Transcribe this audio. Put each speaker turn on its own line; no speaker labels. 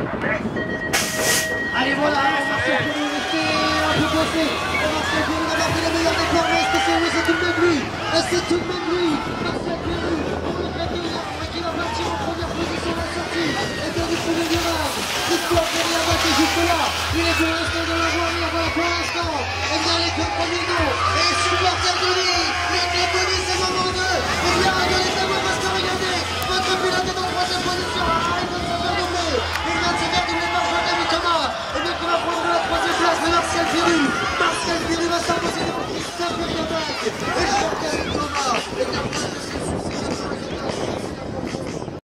Allez voilà, Marcel Pérou est resté un peu coincé. Marcel Pérou n'a pas fait la meilleure des formes. Est-ce que c'est lui? C'est tout de même lui. C'est tout de même lui. Marcel Pérou, pour le Gradien, qui va partir en première position de la sortie. Et bien du premier virage. Christophe Perrier a battu jusque là. Il est pour rester